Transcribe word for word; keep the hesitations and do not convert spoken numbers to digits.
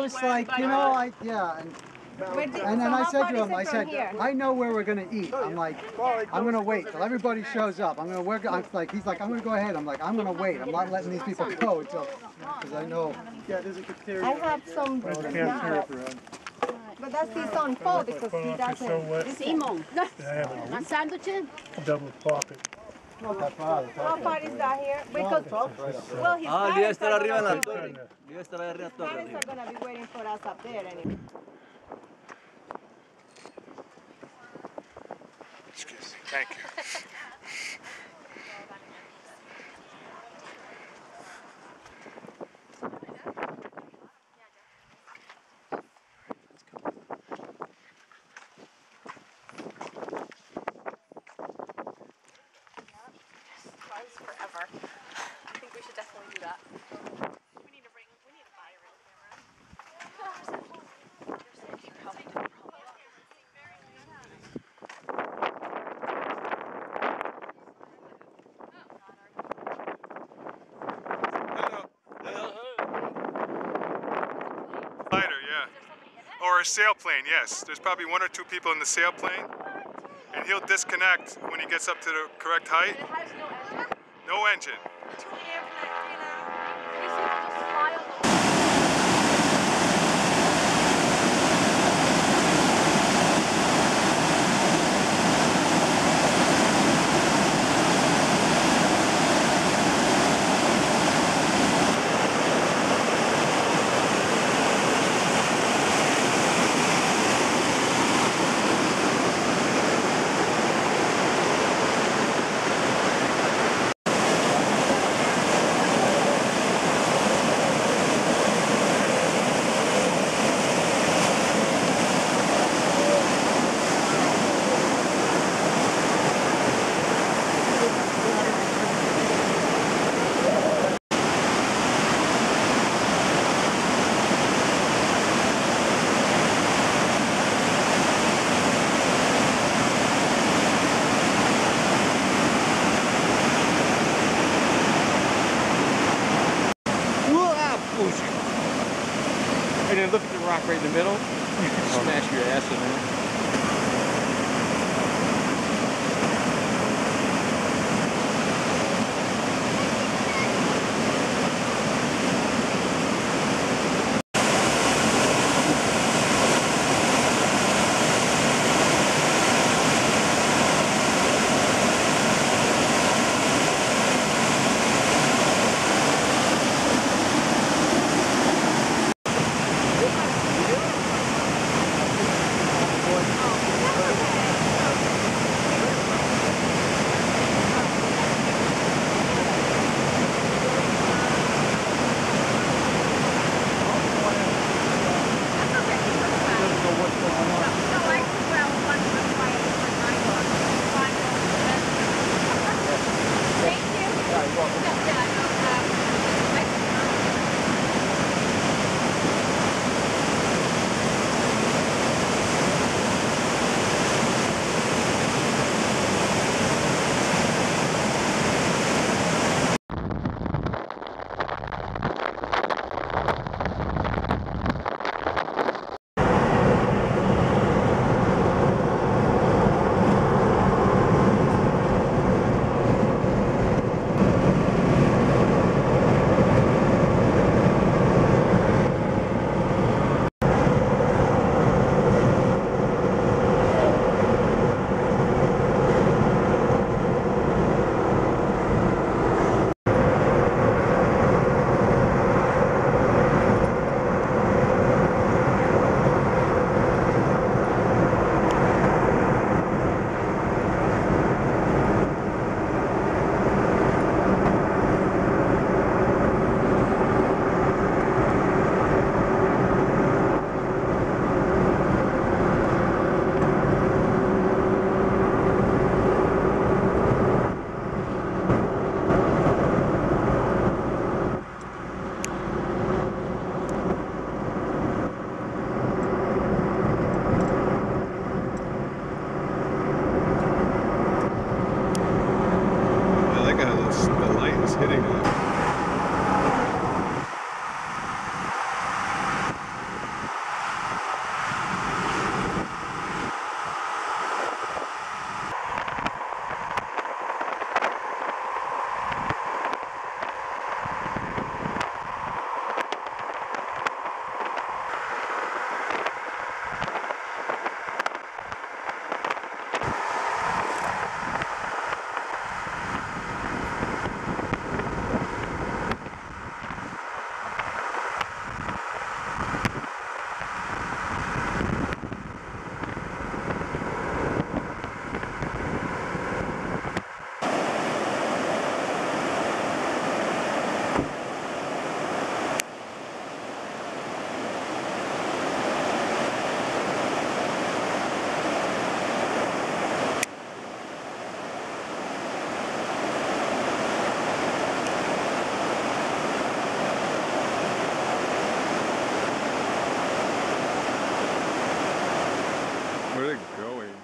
was like, you know, I yeah, and and then I said to him, I said, I know where we're gonna eat. I'm like, I'm gonna wait till everybody shows up. I'm gonna work. I'm like, he's like, I'm gonna go ahead. I'm like, I'm gonna wait. I'm not letting these people go until, because I know. Yeah, there's a cafeteria. I have some. But that's his own fault because he doesn't. Simon, a sandwich? Double pocket. How far is that here? Because, well, his Ah, parents estar are arriba en la gonna torre. be- Debe estar arriba en la his torre. parents are gonna be waiting for us up there anyway. Excuse me. Thank you. Forever. I think we should definitely do that. We need to bring, we need to buy a real camera. Lighter, yeah. Or a sailplane, yes. There's probably one or two people in the sailplane, and he'll disconnect when he gets up to the correct height. It has no engine. No engine. Two airplanes, you know. These people just fly on the And then look at the rock right in the middle. Smash your ass in there. Where are they going?